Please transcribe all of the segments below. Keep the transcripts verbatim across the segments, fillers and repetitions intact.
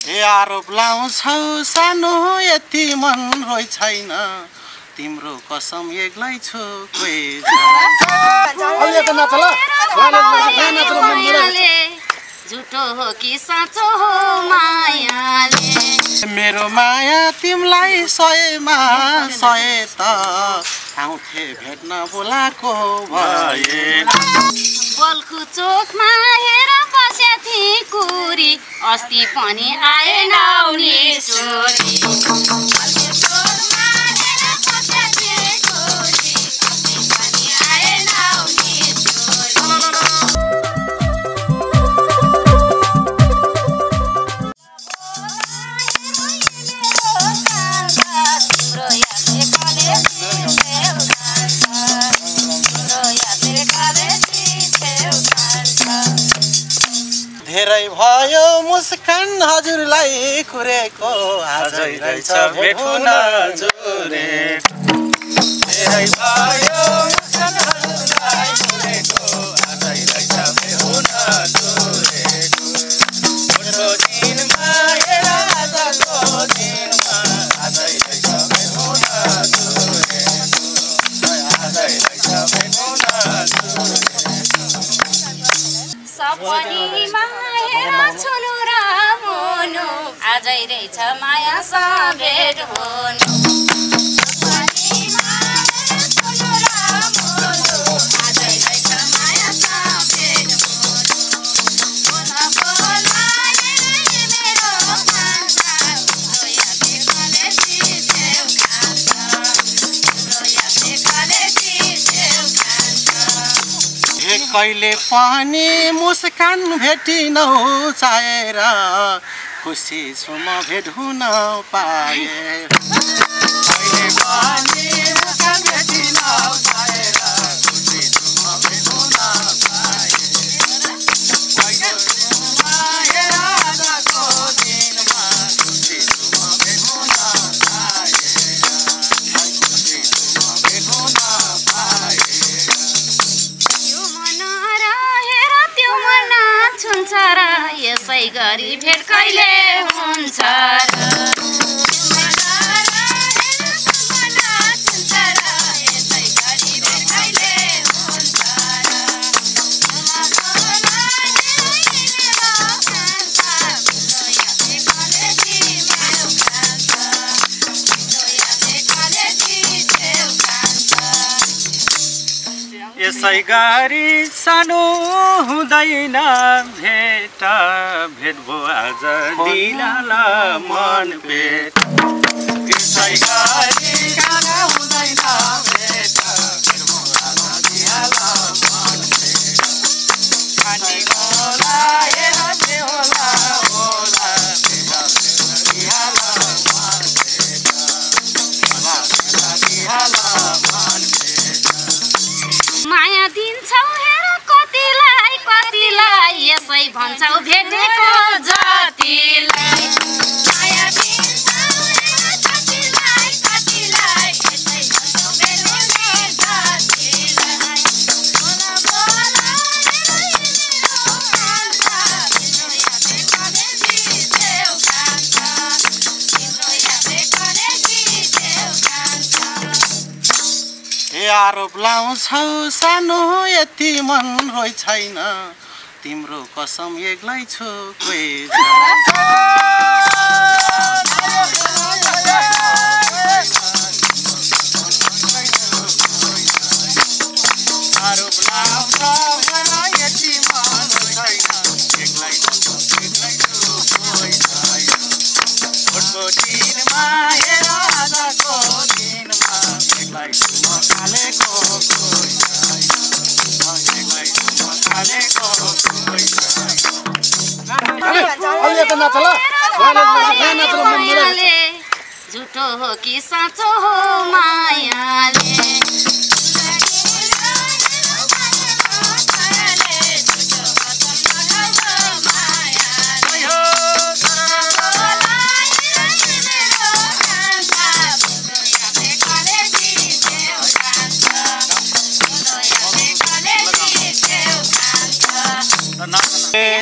हे आरोप लाउँछौ सानो यति मन रोइ छैन तिम्रो कसम एक्लै छु कोही झुटो हो कि साँचो हो मायाले मेरो माया तिमलाई सयमा सय त आउँथे भेट्न बोलाको भए बल्खु चोकमा हेर बस्या थिए कुरी अस्ति पनि आएन उनी छोरी धेरै भयो मुस्कान हजुरलाई कुरेको आजै रहेछ भेट हुन जुरेको धेरै भयो मुस्कान हजुरलाई कुरेको आजै रहेछ भेट हुन जुरेको मोटो दिनमा हेर आजको दिनमा आजै रहेछ भेट हुन जुरेको आजै रहेछ भेट हुन जुरेको सपनीमा हेर छुनु र मुनु आजै रहेछ माया भेट हुनु कहिले पनि मुस्कान भेटिनौ चाहेर खुसी छु म भेट हुन पाए कहिले पनि मुस्कान भेटिनौ चाहेर खुसी छु म भेट हुन पाए कहिले माया आजको दिनमा खुसी छु म भेट हुन पाए खुसी छु म भेट हुन पाए यसै गरी भेट कहिले हुन्छ यसै गरी सानो हुँदैन भेट भेट भो आज दिलाला मन पेट यसै गरी सानो हुँदैन भेट भेट भो आज दिलाला मन पेट काटी होला हेर के होला होला दिलाला मन पेट होला दिलाला मन पेट माया दिन्छौ हेर कतिलाई कतिलाई यसै भन्छौ भेटेको जतिलाई माया दिन्छौ हेर कतिलाई कतिलाई यसै भन्छौ भेटेको जतिलाई बोला बोला मेरो कान्छा तिम्रो यादे कलेजी देउ कान्छा तिम्रो यादे कलेजी देउ कान्छा हे आरोप लाउँछौ सानो यति मन रोइ छैन तिम्रो कसम एक्लै छु कोही आरोप लाउँछौ सानो यति मन रोइ छैन एक्लै छु एक्लै छु कोही छैन भोटको दिनमा हेर आजको दिनमा एक्लै छु म कालेको कोही छैन एक्लै छु म कालेको कोही छैन झुटो हो कि साँचो हो मायाले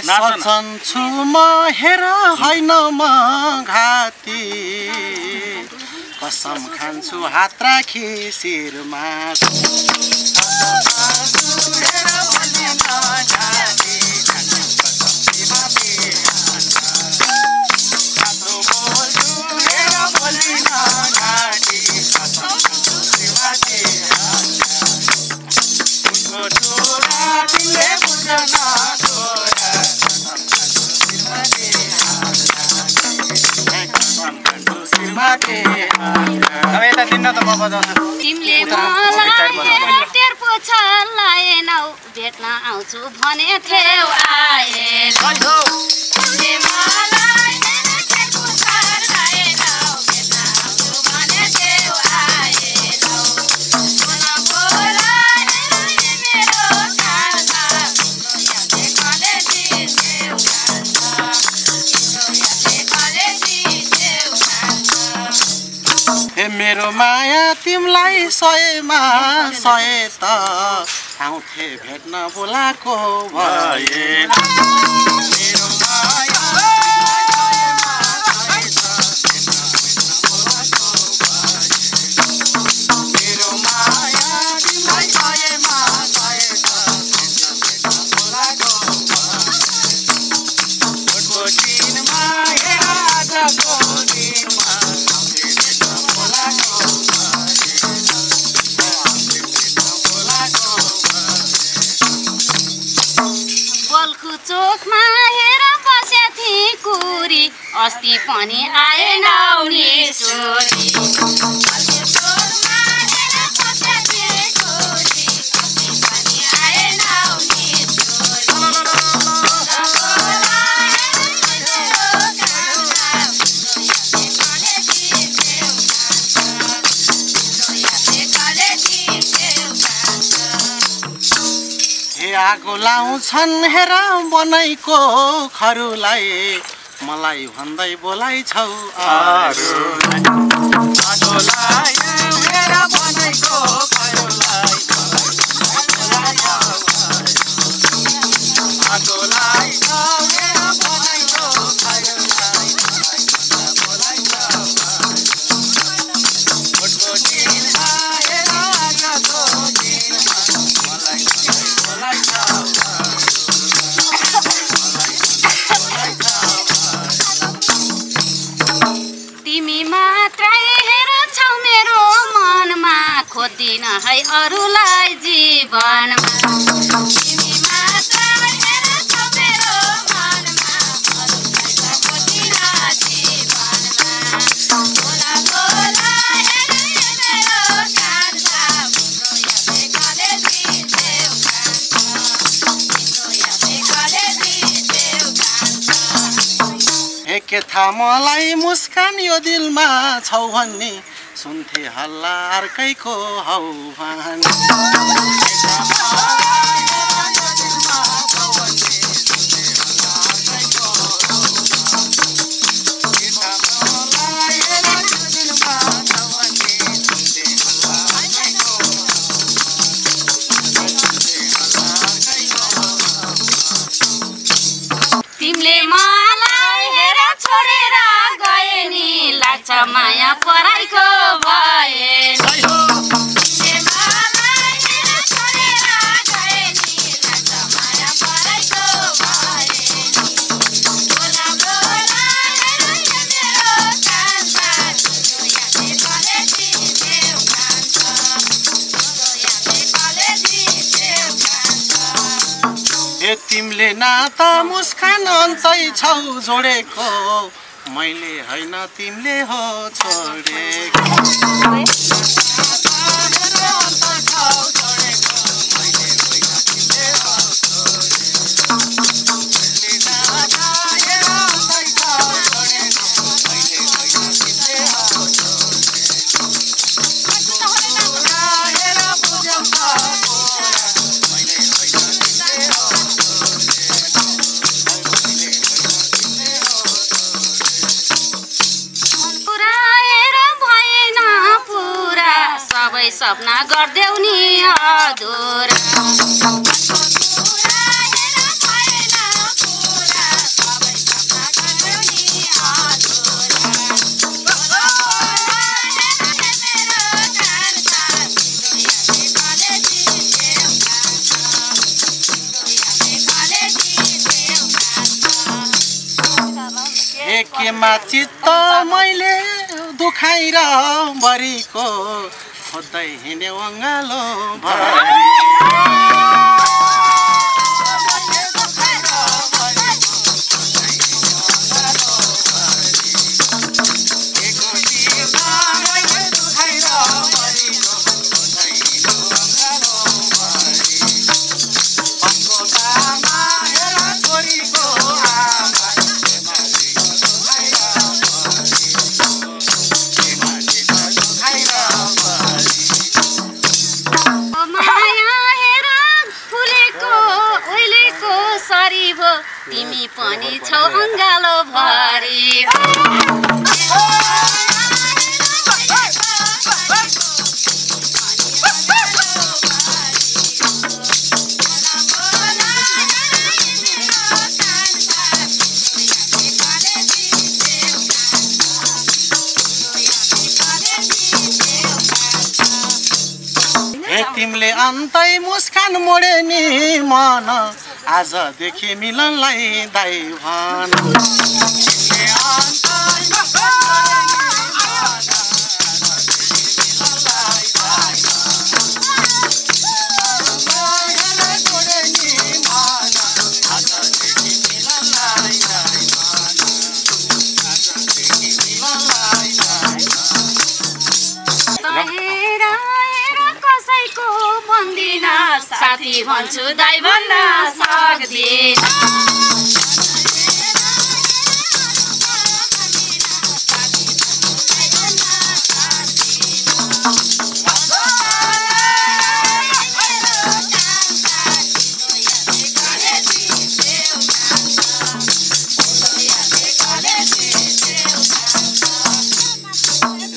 सचन्छु म हेर होइन म घाती कसम खान्छु हात राखी शिरमा तिमीले मलाई टेर पोछा लाएनौ भेट्न आउँछु भने थेउ आएन तिमीले मलाई टेर पोछा लाएनौ भेट्न आउँछु भने थेउ आएन बोला बोला मेरो कान्छा यादे कलेजी थेउ कान्छा यादे कलेजी थेउ हे मेरो माया तिमलाई सयमा सय त आउँथे भेट्न बोलाको भए मेरो माया मेरो माया तिमलाई सयमा सय त बोलाको भए दिनमा आजको दिनमा चोकमा हेर बस्या थिए कुरी अस्ति पनि आएन नि छोरी आगो लाउँछन् हेर बनाइको खरुलाई मलाई भन्दै बोलाइछौ आगो हेर बनाइको खरुलाई आगो लाइछौ हेर बनाइको खरुलाई बोलाइछौ भोटभोटिनमा हेर आजको दिनमा मलाई तिमी मात्रै हेर छौ मेरो मनमा खोज्दिन है अरूलाई जीवनमा तिमी मात्रै हेर छौ मेरो मनमा अरूलाई खोज्दिन जीवनमा बोला बोला हेर मेरो कान्छा तिम्रो यादे कलेजी थेउ कान्छा तिम्रो यादे कलेजी थेउ कान्छा हे के थाहा मलाई मुस्कान यो दिलमा छौ भन्ने सुन्थे हल्ला अर्कैको हौ भने तिमीले मलाई हेर छोडेर गए नि लाग्छ माया पराइको भए तिमीले मलाई हेर छोडेर गए नि लाग्छ माया पराइको भए बोला बोला हेर मेरो कान्छा तिम्रो यादे कलेजी थेउ कान्छा तिम्रो यादे कलेजी थेउ कान्छा हे तिमीले नाता मुस्कान अन्तै छौ जोडेको मैले होइन तिमीले हो छोडेको सपना गर्देऊ नि अधुरा एकेमा चित्त मैले दुखाइर बरीको खोज्दै हिँड्ने अङ्गालो भरी तिमी पनि छौ अङ्गालो भरी तिमीले अन्तै मुस्कान मोडे नि मन आजदेखि मिलनलाई दाइ भन साथी भन्छु दाइ भन्न सक्दिन